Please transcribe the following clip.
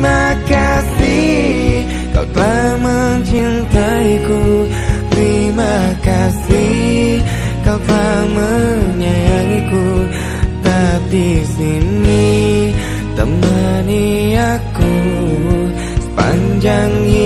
Terima kasih kau telah mencintaiku. Terima kasih kau telah menyayangiku. Tetap di sini temani aku sepanjang hidup.